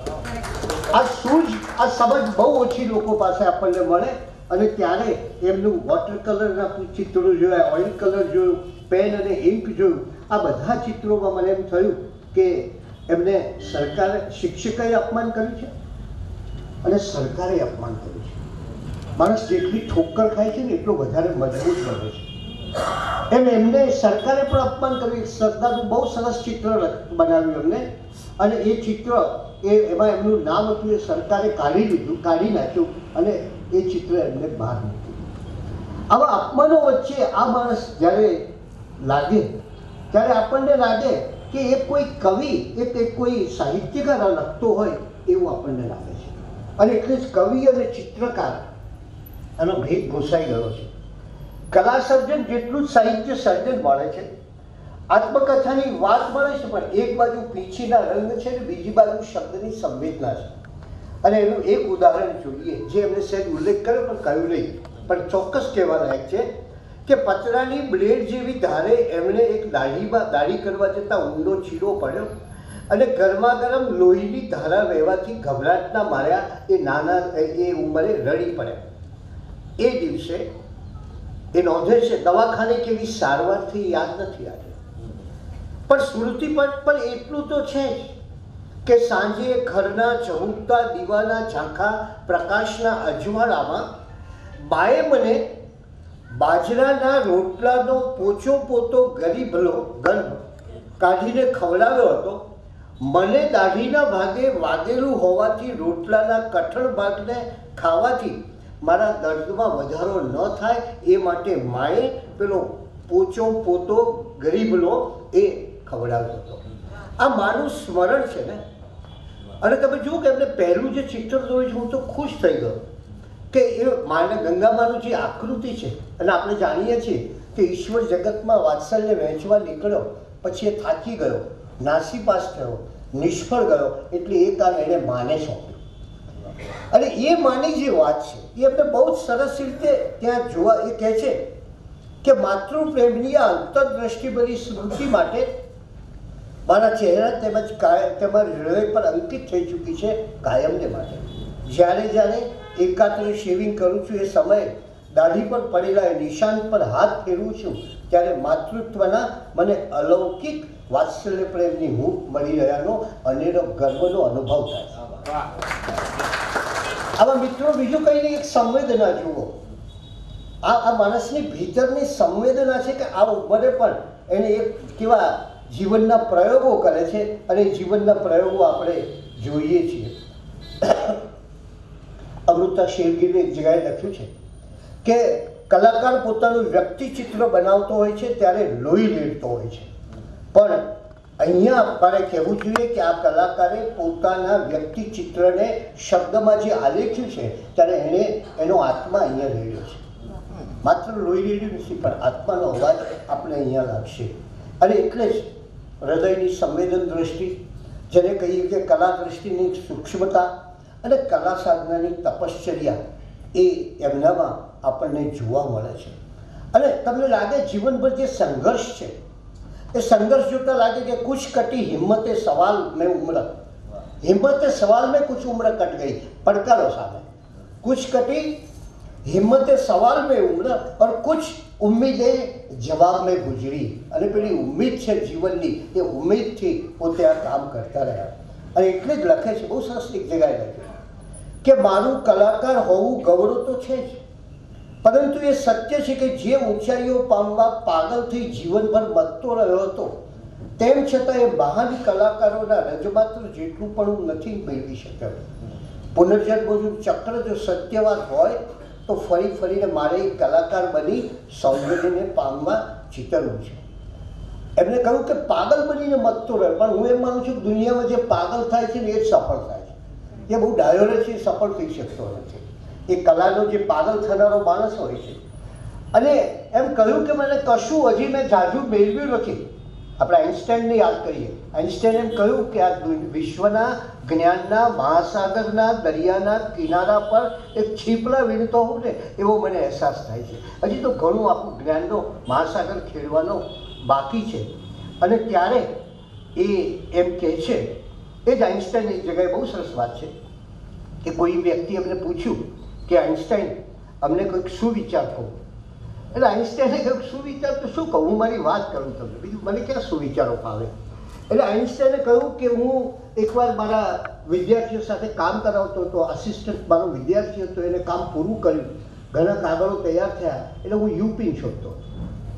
આ સૂઝ, આ સમજ બહુ ઓછી લોકો પાસે આપણને મળે. અને ત્યારે એમનું વોટર કલરના ચિત્રો જોયા, ઓઇલ કલર જોયું, પેન અને ઇંક જોયું. આ બધા ચિત્રોમાં મને એમ થયું કે એમને સરકારે, શિક્ષકોએ અપમાન કર્યું છે અને સરકારે અપમાન કર્યું છે. માણસ જેટલી ઠોકર ખાય છે ને એટલો વધારે મજબૂત બને છે. એમ એમને સરકારે પણ અપમાન કર્યું. સરદારનું બહુ સરસ ચિત્ર બનાવ્યું એમને, અને એ ચિત્ર એમાં એમનું નામ હતું, એ સરકારે કાઢી નાખ્યું અને એ ચિત્ર એમને બહાર મૂક્યું. આવા અપમાનો વચ્ચે આ માણસ જ્યારે લાગે, ત્યારે આપણને લાગે કે એ કોઈ કવિ, એ કોઈ સાહિત્યકાર લખતો હોય એવું આપણને લાગે છે. અને એટલે જ કવિ અને ચિત્રકાર આનો ભેદ ઘૂસાઈ ગયો છે. કલા સર્જન જેટલું જ સાહિત્ય સર્જન મળે છે, આત્મકથાની વાત મળે છે, પણ એક બાજુ પીંછીના રંગ છે ને બીજી બાજુ શબ્દની સંવેદના છે. અને એનું એક ઉદાહરણ જોઈએ, જે એમને સહેજ ઉલ્લેખ કર્યો પણ કહ્યું નહીં, પણ ચોક્કસ કહેવા લાયક છે કે પતરાની બ્લેડ જેવી ધારે એમણે એક દાઢી કરવા જતાં ઊંડો ચીરો પડ્યો અને ગરમા ગરમ લોહીની ધારા વહેવાથી ગભરાટના માર્યા એ નાના એ ઉંમરે રડી પડ્યા. એ દિવસે એ નોંધે છે, દવાખાને કેવી સારવારથી યાદ નથી આજે, પણ સ્મૃતિપટ પર એટલું તો છે જ કે સાંજે ઘરના ચમકતા દીવાના ઝાંખા પ્રકાશના અજવાળામાં બાએ મને બાજરાના રોટલાનો પોતો ગર્ભ કાઢીને ખવડાવ્યો હતો. મને દાઢીના ભાગે વાગેલું હોવાથી રોટલાના કઠણ ભાગને ખાવાથી મારા દર્દમાં વધારો ન થાય એ માટે માએ પેલો પોતો ગરીબનો એ ખવડાવ્યો હતો. આ મારું સ્મરણ છે ને. અને તમે જુઓ કે એમને પહેલું જે ચિત્ર દોર્યું છે, હું તો ખુશ થઈ ગયો કે એ ગંગામાનું જે આકૃતિ છે, અને આપણે જાણીએ છીએ કે ઈશ્વર જગતમાં વાત્સલ્ય વહેંચવા નીકળ્યો, પછી એ થાકી ગયો, નાસીપાસ થયો, નિષ્ફળ ગયો, એટલે એ કામ એણે માને સોંપ્યું. અને એ માની જે વાત છે એ એમને બહુ જ સરસ રીતે ત્યાં જોવા, એ કહે છે કે માતૃપ્રેમની આ અંતરદ્રષ્ટિભરી સ્મૃતિ માટે મારા ચહેરા તેમજ હૃદય પર અંકિત થઈ ચૂકી છે કાયમને માટે. જ્યારે એકાંતરે શેવિંગ કરું છું, એ સમયે દાઢી પર પડેલા એ નિશાન પર હાથ ફેરવું છું, ત્યારે માતૃત્વના મને અલૌકિક વાત્સલ્ય પ્રેમની હૂંફ મળી રહ્યાનો અનેરો ગર્વનો અનુભવ થાય છે. આવા મિત્રો બીજું કંઈ નહીં, એક સંવેદના જુઓ. આ માણસની ભીતરની સંવેદના છે કે આ ઉંમરે પણ એને એક કેવા જીવનના પ્રયોગો કરે છે અને જીવનના પ્રયોગો આપણે જોઈએ છીએ. અમૃતા શેરગીરે એક જગ્યાએ લખ્યું છે કે કલાકાર પોતાનું વ્યક્તિચિત્ર બનાવતો હોય છે ત્યારે લોહી રેડતો હોય છે, પણ અહીંયા મારે કહેવું જોઈએ કે આ કલાકારે પોતાના વ્યક્તિચિત્રને શબ્દમાં જે આલેખ્યું છે ત્યારે એનો આત્મા અહીંયા રેડ્યો છે. માત્ર લોહી રેડ્યું નથી, પણ આત્માનો અવાજ આપણે અહીંયા લાગશે. અને એટલે જ હૃદયની સંવેદન દ્રષ્ટિ, જેને કહીએ કે કલા દ્રષ્ટિની સૂક્ષ્મતા અને કલા સાધનાની તપશ્ચર્યા એ એમનામાં આપણને જોવા મળે છે. અને તમને લાગે જીવનભર જે સંઘર્ષ છે એ સંઘર્ષ જોતા લાગે કે કુછ કટી હિમ્મતે સવાલ મેં ઉમ્ર, હિમ્મતે સવાલ મેં કુછ ઉમ્ર કટ ગઈ. પડકારો સામે કુછ કટી હિમ્મતે સવાલ મેં ઉમ્ર और कुछ ઉમ્મીદે જવાબ મેં ગુજરી. અને પેલી ઉમ્મીદ છે જીવનની, એ ઉમ્મીદથી પોતે આ કામ કરતા રહ્યા. અને એટલે જ લખે છે, બહુ સરસ એક જગ્યાએ લખે કે મારું કલાકાર હોવું ગૌરવ તો છે જ, પરંતુ એ સત્ય છે કે જે ઊંચાઈઓ પામવા પાગલ થઈ જીવનભર મથતો રહ્યો હતો, તેમ છતાં એ મહાન કલાકારોના રજમાત્ર જેટલું પણ હું નથી મેળવી શક્યો. પુનર્જન્મનું ચક્ર જો સત્ય વાત હોય તો ફરી ફરીને મારે એક કલાકાર બની સૌંદર્યને પામવા ચિતરવું છે. એમને કહ્યું કે પાગલ બનીને મથતો રહે, પણ હું એમ માનું છું કે દુનિયામાં જે પાગલ થાય છે ને એ જ સફળ થાય છે. એ બહુ ડાયો રહે છે, એ સફળ થઈ શકતો નથી. એ કલાનો જે પાગલ થનારો માણસ હોય છે. અને એમ કહ્યું કે મને કશું હજી મેં જાજુ મેળવ્યું નથી. આપણે આઇન્સ્ટાઈનને યાદ કરીએ. આઇન્સ્ટાઈને એમ કહ્યું કે આ વિશ્વના જ્ઞાનના મહાસાગરના દરિયાના કિનારા પર એક છીપલા વીણતો હોઉં ને એવો મને અહેસાસ થાય છે. હજી તો ઘણું આપણું જ્ઞાનનો મહાસાગર ખેડવાનો બાકી છે. અને ત્યારે એ એમ કહે છે, એ જ આઇન્સ્ટાઈન એક જગ્યાએ બહુ સરસ વાત છે કે કોઈ વ્યક્તિ અમને પૂછ્યું કે આઇન્સ્ટાઈન અમને કોઈક સુવિચાર કહો. એટલે આઇન્સ્ટાઈને કહ્યું સુવિચાર તો શું કહું, હું મારી વાત કરું તમને, બીજું મને ક્યાં સુવિચારો ફાવે. એટલે આઇન્સ્ટાઈને કહ્યું કે હું એકવાર મારા વિદ્યાર્થીઓ સાથે કામ કરાવતો હતો, આસિસ્ટન્ટ મારો વિદ્યાર્થી હતો, એને કામ પૂરું કર્યું, ઘણા કાગળો તૈયાર થયા, એટલે હું યુપિન શોધતો હતો.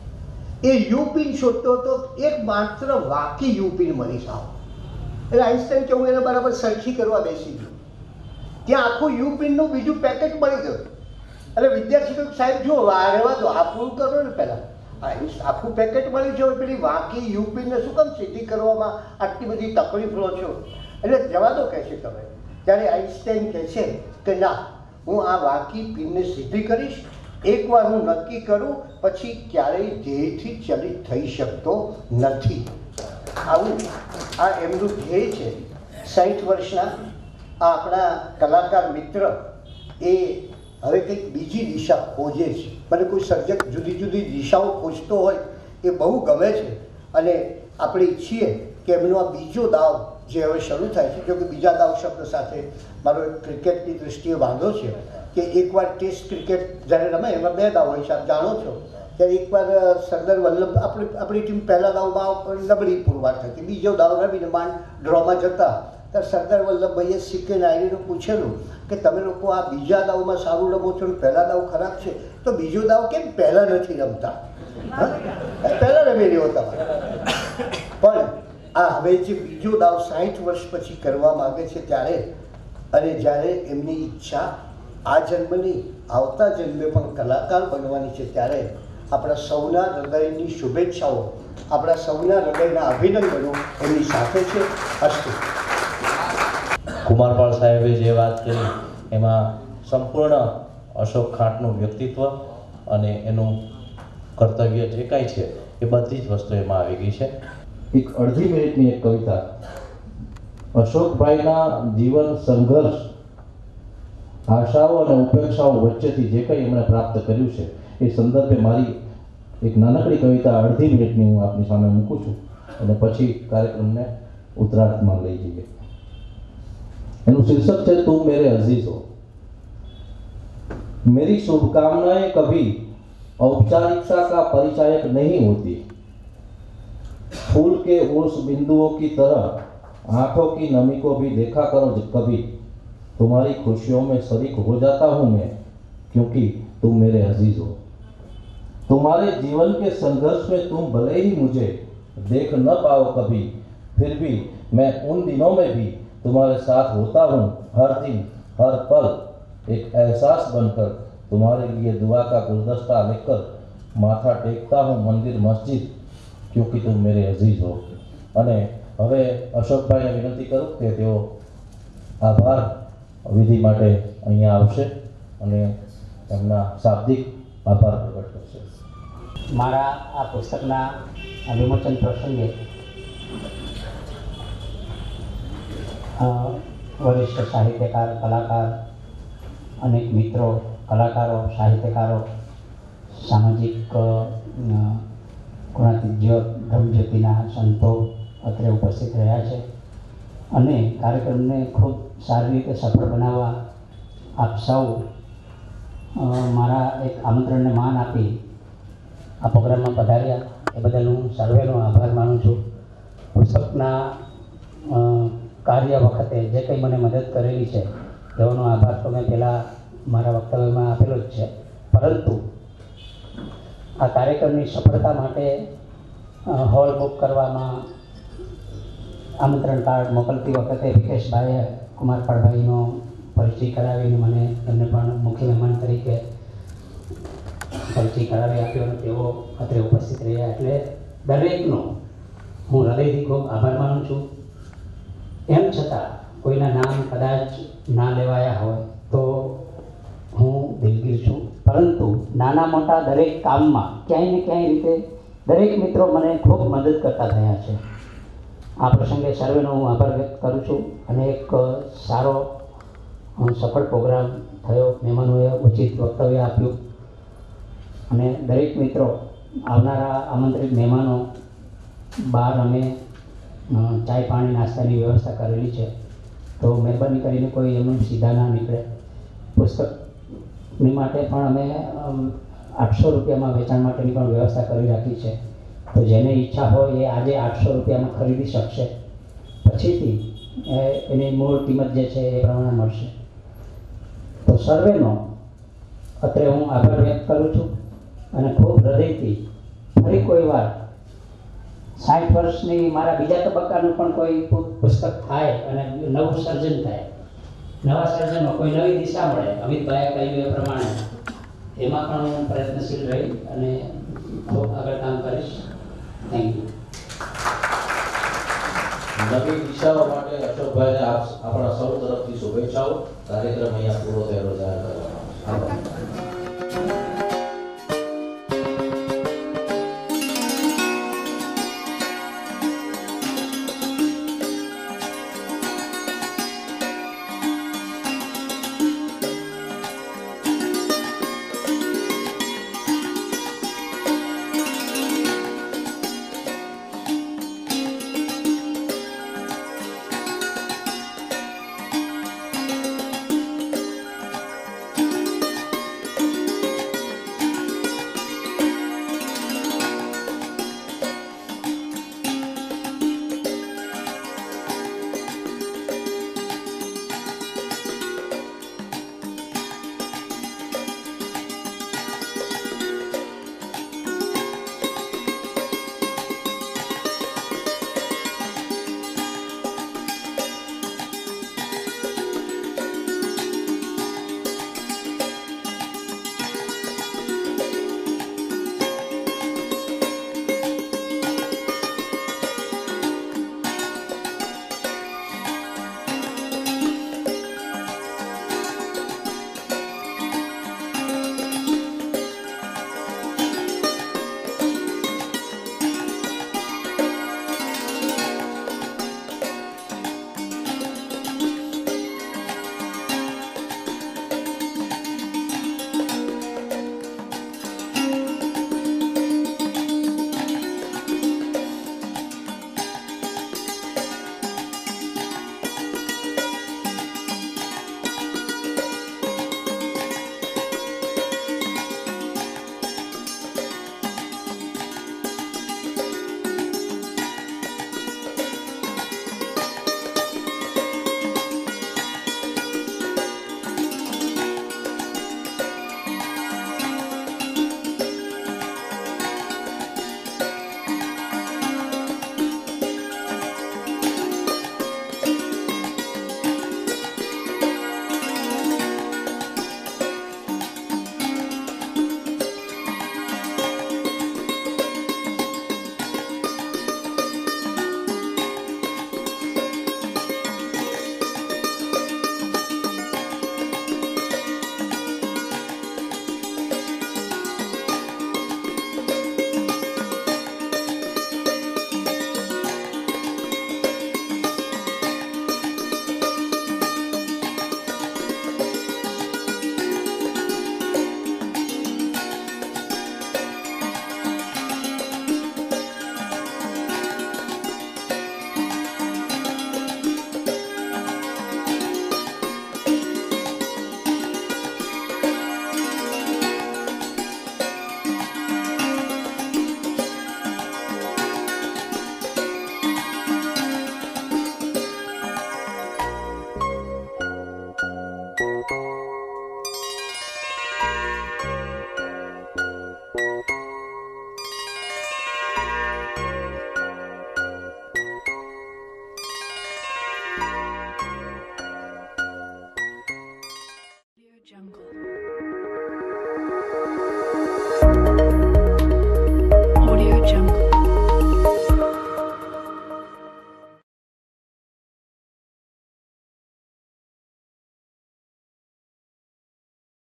એ યુપિન શોધતો હતો, એક માત્ર વાકી યુપિન મળી સાવ. એટલે આઇન્સ્ટાઈન કે હું એને બરાબર સરખી કરવા બેસી ગયો, ત્યાં આખું યુપિનનું બીજું પેકેટ મળી ગયું. એટલે વિદ્યાર્થી કહ્યું સાહેબ જો રહેવા દો, આ પૂરું કરો ને પહેલાં. આખું પેકેટ મળી છે, પેલી વાકી યુપિનને શું કામ સીધી કરવામાં આટલી બધી તકલીફ લો છો? એટલે જવા દો કહે છે તમે. ત્યારે આઇન્સ્ટાઈન કહે છે કે ના, હું આ વાકી પિનને સીધી કરીશ, એકવાર હું નક્કી કરું પછી ક્યારેય ધ્યેયથી ચલિત થઈ શકતો નથી. આવું આ એમનું ધ્યેય છે. 60 વર્ષના આ આપણા કલાકાર મિત્ર એ હવે કંઈક બીજી દિશા ખોજે છે. મને કોઈ સર્જક જુદી જુદી દિશાઓ ખોજતો હોય એ બહુ ગમે છે. અને આપણે ઈચ્છીએ કે એમનો આ બીજો દાવ જે હવે શરૂ થાય છે, જો કે બીજા દાવ શબ્દ સાથે મારો એક ક્રિકેટની દૃષ્ટિએ વાંધો છે કે એકવાર ટેસ્ટ ક્રિકેટ જ્યારે રમે એમાં 2 દાવ હોય છે, આપ જાણો છો. ત્યારે એકવાર સરદાર વલ્લભ આપણી ટીમ પહેલા દાવમાં નબળી પુરવાર થતી, બીજો દાવ રમીને માંડ ડ્રોમાં જતા, ત્યારે સરદાર વલ્લભભાઈએ સીકે નાયડુને પૂછેલું કે તમે લોકો આ બીજા દાવમાં સારું રમો છો ને પહેલા દાવ ખરાબ છે, તો બીજો દાવ કેમ પહેલાં નથી રમતા? પહેલાં રમી રહ્યો તમારે. પણ આ હવે જે બીજો દાવ 60 વર્ષ પછી કરવા માગે છે ત્યારે, અને જ્યારે એમની ઈચ્છા આ જન્મની આવતા જન્મે પણ કલાકાર બનવાની છે, ત્યારે આપણા સૌના હૃદયની શુભેચ્છાઓ, આપણા સૌના હૃદયના અભિનંદનો એમની સાથે છે. અસ્તુ. કુમારપાળ સાહેબે જે વાત કરી એમાં સંપૂર્ણ અશોક ખાંટનું વ્યક્તિત્વ અને એનું કર્તવ્ય જે કાંઈ છે એ બધી જ વસ્તુ એમાં આવી ગઈ છે. એક અડધી મિનિટની એક કવિતા અશોકભાઈના જીવન સંઘર્ષ, આશાઓ અને ઉપેક્ષાઓ વચ્ચેથી જે કંઈ એમણે પ્રાપ્ત કર્યું છે એ સંદર્ભે મારી એક નાનકડી કવિતા અડધી મિનિટની હું આપની સામે મૂકું છું અને પછી કાર્યક્રમને ઉત્તરાર્થમાં લઈ જઈએ. એનું શીર્ષક છે તુમ મેરે અઝીઝ હો. मेरी शुभकामनाएं कभी औपचारिकता का परिचायक नहीं होती, फूल के उस बिंदुओं की तरह आंखों की नमी को भी देखा करो कभी। तुम्हारी खुशियों में शरीक हो जाता हूँ मैं, क्योंकि तुम मेरे अजीज हो। तुम्हारे जीवन के संघर्ष में तुम भले ही मुझे देख न पाओ कभी, फिर भी मैं उन दिनों में भी तुम्हारे साथ होता हूँ। हर दिन हर पल एक एहसास बनकर तुम्हारे लिए दुआ का गुलदस्ता लेकर माथा टेकता हूँ मंदिर मस्जिद, क्योंकि तुम मेरे अजीज हो। અને હવે અશોકભાઈને વિનંતી કરું કે તેઓ આભાર વિધિ માટે અહીંયા આવશે અને એમના શાબ્દિક આભાર પ્રગટ કરશે. મારા આ પુસ્તકના વિમોચન પ્રસંગે વરિષ્ઠ સાહિત્યકાર, કલાકાર, અનેક મિત્રો, કલાકારો, સાહિત્યકારો, સામાજિક ગુણાતીત ધર્મજ્યોતિના સંતો અત્રે ઉપસ્થિત રહ્યા છે અને કાર્યક્રમને ખૂબ સારી રીતે સફળ બનાવવા આપ સૌ મારા એક આમંત્રણને માન આપી આ પ્રોગ્રામમાં પધાર્યા એ બદલ હું સર્વેનો આભાર માનું છું. પુસ્તકના કાર્ય વખતે જે કંઈ મને મદદ કરેલી છે તેઓનો આભાર તો મેં પહેલાં મારા વક્તવ્યમાં આપેલો જ છે, પરંતુ આ કાર્યક્રમની સફળતા માટે હોલ બુક કરવામાં આમંત્રણ કાર્ડ મોકલતી વખતે વિકેશભાઈએ કુમારપાળભાઈનો પરિચય કરાવીને મને એમને પણ મુખ્ય મહેમાન તરીકે પરિચય કરાવી આપ્યો અને તેઓ અત્રે ઉપસ્થિત રહ્યા. એટલે દરેકનો હું હૃદયથી ખૂબ આભાર માનું છું. એમ છતાં કોઈના નામ કદાચ ના લેવાયા હોય તો હું દિલગીર છું, પરંતુ નાના મોટા દરેક કામમાં ક્યાંય ને ક્યાંય રીતે દરેક મિત્રો મને ખૂબ મદદ કરતા થયા છે. આ પ્રસંગે સર્વેનો હું આભાર વ્યક્ત કરું છું અને એક સારો સફળ પ્રોગ્રામ થયો. મહેમાનોએ ઉચિત વક્તવ્ય આપ્યું અને દરેક મિત્રો આવનારા આમંત્રિત મહેમાનો બહાર અમે ચાય પાણી નાસ્તાની વ્યવસ્થા કરેલી છે, તો મહેરબાની કરીને કોઈ એમનું સીધા ના નીકળે. પુસ્તકની માટે પણ અમે 800 રૂપિયામાં વેચાણ માટેની પણ વ્યવસ્થા કરી રાખી છે, તો જેને ઈચ્છા હોય એ આજે 800 રૂપિયામાં ખરીદી શકશે, પછીથી એની મૂળ કિંમત જે છે એ પ્રમાણે મળશે. તો સર્વેનો અત્રે હું આભાર વ્યક્ત કરું છું અને ખૂબ હૃદયથી ફરી કોઈ વાર 60 વર્ષની મારા બીજા તબક્કાનું પણ કોઈ પુસ્તક થાય અને નવું સર્જન થાય, નવા સર્જનમાં કોઈ નવી દિશા મળે, અમિતભાઈએ કહ્યું એ પ્રમાણે એમાં પણ હું પ્રયત્નશીલ રહી અને ખૂબ આગળ કામ કરીશ. Thank you. નવી દિશાઓ માટે અશોકભાઈને આપણા સૌ તરફથી શુભેચ્છાઓ. કાર્યક્રમ અહીંયા પૂરો થયેલો જાહેર કરવામાં આવશે. આભાર.